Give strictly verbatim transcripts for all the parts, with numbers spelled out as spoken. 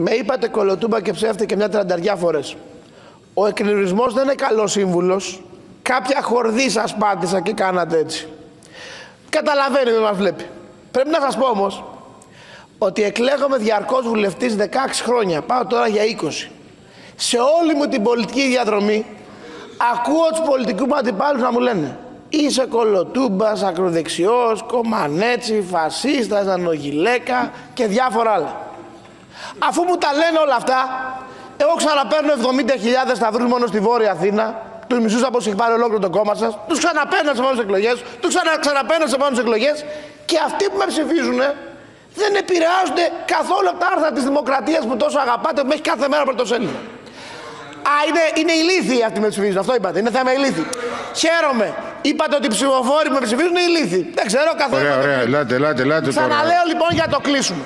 Με είπατε κολοτούμπα και ψεύτη και μια τρανταριά φορές. Ο εκνευρισμός δεν είναι καλός σύμβουλος. Κάποια χορδή σας πάτησα και κάνατε έτσι. Καταλαβαίνει, δεν μας βλέπει. Πρέπει να σας πω όμως ότι εκλέγομαι διαρκώς βουλευτής δεκαέξι χρόνια. Πάω τώρα για είκοσι. Σε όλη μου την πολιτική διαδρομή ακούω τους πολιτικούς μου αντιπάλους να μου λένε είσαι κολοτούμπας, ακροδεξιός, κομμανέτσι, φασίστας, ανογιλέκα και διάφορα άλλα. Αφού μου τα λένε όλα αυτά, εγώ ξαναπαίρνω εβδομήντα χιλιάδες σταυρούς μόνο στη Βόρεια Αθήνα, τους μισούς από όσοι έχει πάρει ολόκληρο το κόμμα σας, τους ξαναπαίρνω σε επόμενες εκλογές, τους ξανα, ξαναπαίρνω σε επόμενες εκλογές και αυτοί που με ψηφίζουν δεν επηρεάζονται καθόλου από τα άρθρα της Δημοκρατίας που τόσο αγαπάτε, που με έχει κάθε μέρα πρωτοσέλιδο. Α, είναι, είναι ηλίθιοι αυτοί με ψηφίζουν, αυτό είπατε, είναι θέμα ηλίθιοι. Χαίρομαι. Είπατε ότι οι ψηφοφόροι που με ψηφίζουν είναι ηλίθιοι. Δεν ξέρω καθόλου. Ωραία, ωραία, ελάτε, ελάτε, ελάτε. Ξαναλέω λοιπόν για το κλείσουμε.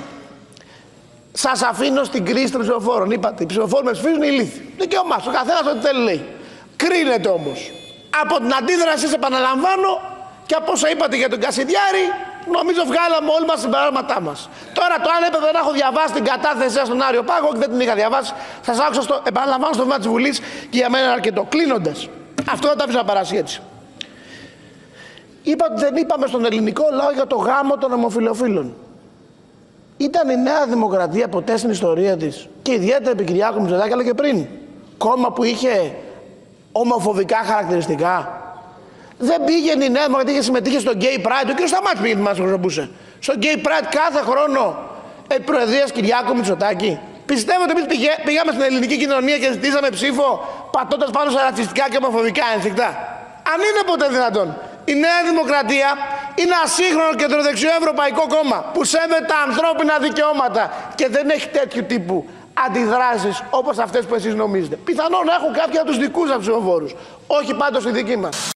Σας αφήνω στην κρίση των ψηφοφόρων. Είπατε, οι ψηφοφόροι με ψηφίζουν είναι ηλίθιοι. Δικαίωμά σου, ο καθένας ό,τι θέλει λέει. Κρίνεται όμως. Από την αντίδραση, σε επαναλαμβάνω, και από όσα είπατε για τον Κασιδιάρη, νομίζω βγάλαμε όλοι μας συμπεράσματά μας. Τώρα το άλλο έπρεπε να έχω διαβάσει την κατάθεση σας στον Άριο Πάγο και δεν την είχα διαβάσει. Σας άκουσα στο, επαναλαμβάνω στο βήμα της Βουλής και για μένα είναι αρκετό. Κλείνοντας, αυτό δεν τα αφήσω να περάσει έτσι. Είπα ότι δεν είπαμε στον ελληνικό λαό για το γάμο των ομοφυλοφίλων. Ήταν η Νέα Δημοκρατία ποτέ στην ιστορία της, και ιδιαίτερα επί Κυριάκου Μητσοτάκη, αλλά και πριν, κόμμα που είχε ομοφοβικά χαρακτηριστικά? Δεν πήγαινε η Νέα Δημοκρατία και συμμετείχε στο Gay Pride. Ο κ. Σταμάτης πήγαινε, μας χρησιμοποιούσε. Στο Gay Pride κάθε χρόνο επί προεδρίας Κυριάκου Μητσοτάκη. Πιστεύω ότι εμείς πήγαμε στην ελληνική κοινωνία και ζητήσαμε ψήφο πατώντας πάνω σε ρατσιστικά και ομοφοβικά ένθικτα? Αν είναι ποτέ δυνατόν. Η Νέα Δημοκρατία είναι ένα σύγχρονο κεντροδεξιό ευρωπαϊκό κόμμα που σέβεται τα ανθρώπινα δικαιώματα και δεν έχει τέτοιου τύπου αντιδράσεις όπως αυτές που εσείς νομίζετε. Πιθανόν να έχουν κάποιοι από τους δικούς σας ψηφοφόρους, όχι πάντως οι δικοί μας.